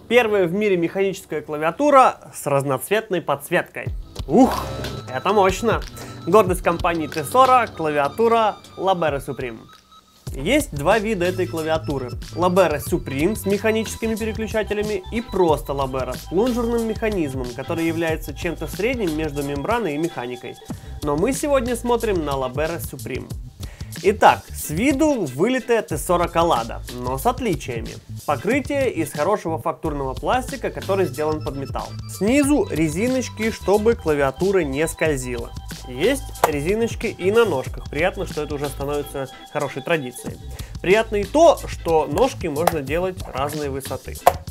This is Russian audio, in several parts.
Первая в мире механическая клавиатура с разноцветной подсветкой. Ух, это мощно! Гордость компании Tesora, клавиатура Labera Supreme. Есть два вида этой клавиатуры. Labera Supreme с механическими переключателями и просто Labera с плунжерным механизмом, который является чем-то средним между мембраной и механикой. Но мы сегодня смотрим на Labera Supreme. Итак, с виду вылитая Tesora Collada, но с отличиями. Покрытие из хорошего фактурного пластика, который сделан под металл. Снизу резиночки, чтобы клавиатура не скользила. Есть резиночки и на ножках. Приятно, что это уже становится хорошей традицией. Приятно и то, что ножки можно делать разной высоты.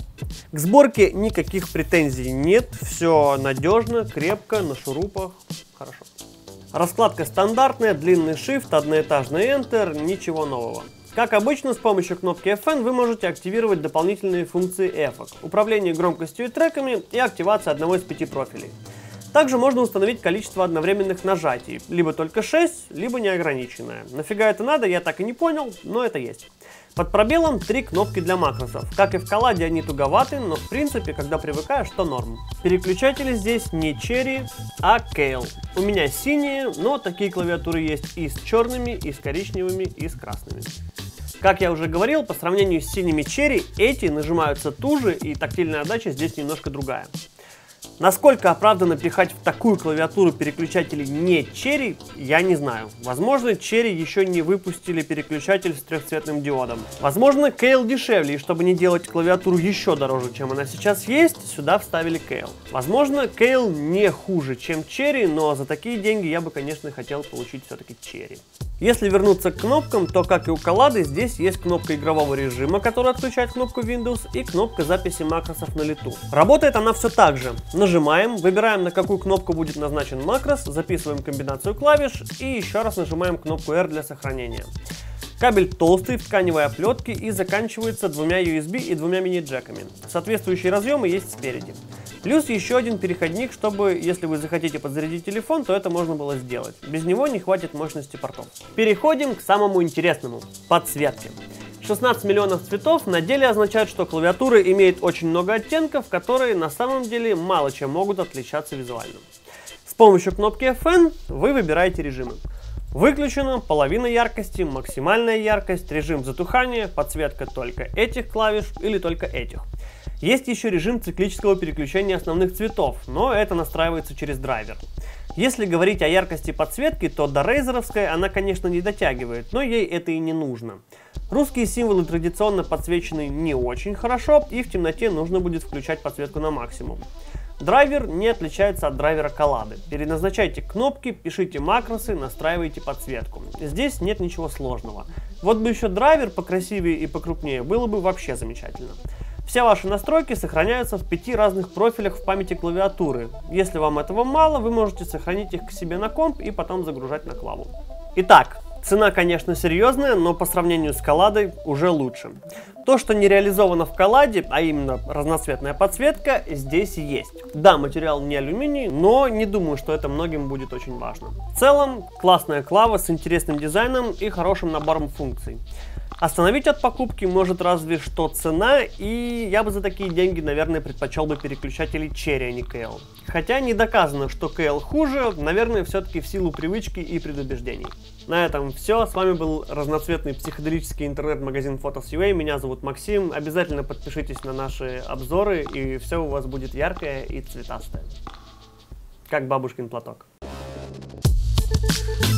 К сборке никаких претензий нет. Все надежно, крепко, на шурупах. Хорошо. Раскладка стандартная, длинный Shift, одноэтажный Enter, ничего нового. Как обычно, с помощью кнопки FN вы можете активировать дополнительные функции эффек, управление громкостью и треками и активация одного из 5 профилей. Также можно установить количество одновременных нажатий, либо только 6, либо неограниченное. Нафига это надо, я так и не понял, но это есть. Под пробелом 3 кнопки для макросов. Как и в Collade, они туговаты, но в принципе, когда привыкаешь, то норм. Переключатели здесь не Cherry, а Keil. У меня синие, но такие клавиатуры есть и с черными, и с коричневыми, и с красными. Как я уже говорил, по сравнению с синими Cherry, эти нажимаются туже, и тактильная отдача здесь немножко другая. Насколько оправданно пихать в такую клавиатуру переключатели не Cherry, я не знаю. Возможно, Cherry еще не выпустили переключатель с трехцветным диодом. Возможно, Keil дешевле, и чтобы не делать клавиатуру еще дороже, чем она сейчас есть, сюда вставили Keil. Возможно, Keil не хуже, чем Cherry, но за такие деньги я бы, конечно, хотел получить все-таки Cherry. Если вернуться к кнопкам, то, как и у Collade, здесь есть кнопка игрового режима, которая отключает кнопку Windows, и кнопка записи макросов на лету. Работает она все так же. Нажимаем, выбираем, на какую кнопку будет назначен макрос, записываем комбинацию клавиш и еще раз нажимаем кнопку R для сохранения. Кабель толстый, в тканевой оплетке и заканчивается 2 USB и 2 мини-джеками. Соответствующие разъемы есть спереди. Плюс еще один переходник, чтобы, если вы захотите подзарядить телефон, то это можно было сделать. Без него не хватит мощности портов. Переходим к самому интересному – подсветке. 16 миллионов цветов на деле означает, что клавиатура имеет очень много оттенков, которые на самом деле мало чем могут отличаться визуально. С помощью кнопки FN вы выбираете режимы. Выключено, половина яркости, максимальная яркость, режим затухания, подсветка только этих клавиш или только этих. Есть еще режим циклического переключения основных цветов, но это настраивается через драйвер. Если говорить о яркости подсветки, то до рейзеровской она, конечно, не дотягивает, но ей это и не нужно. Русские символы традиционно подсвечены не очень хорошо, и в темноте нужно будет включать подсветку на максимум. Драйвер не отличается от драйвера Collade. Переназначайте кнопки, пишите макросы, настраивайте подсветку. Здесь нет ничего сложного. Вот бы еще драйвер покрасивее и покрупнее, было бы вообще замечательно. Все ваши настройки сохраняются в 5 разных профилях в памяти клавиатуры. Если вам этого мало, вы можете сохранить их к себе на комп и потом загружать на клаву. Итак, цена, конечно, серьезная, но по сравнению с Collade уже лучше. То, что не реализовано в Collade, а именно разноцветная подсветка, здесь есть. Да, материал не алюминий, но не думаю, что это многим будет очень важно. В целом, классная клава с интересным дизайном и хорошим набором функций. Остановить от покупки может разве что цена, и я бы за такие деньги, наверное, предпочел бы переключатели Cherry, а не Keil. Хотя не доказано, что Keil хуже, наверное, все-таки в силу привычки и предубеждений. На этом все. С вами был разноцветный психоделический интернет-магазин Photos.ua. Меня зовут Максим. Обязательно подпишитесь на наши обзоры, и все у вас будет яркое и цветастое. Как бабушкин платок.